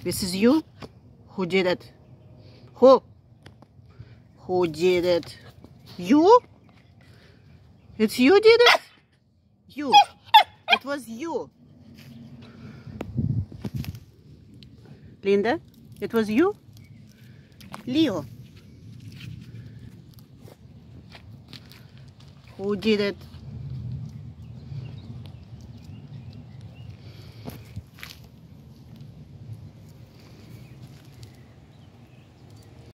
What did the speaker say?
This is you? Who did it? Who? Who did it? You? It's you did it? You. It was you. Linda, it was you? Leo. Who did it?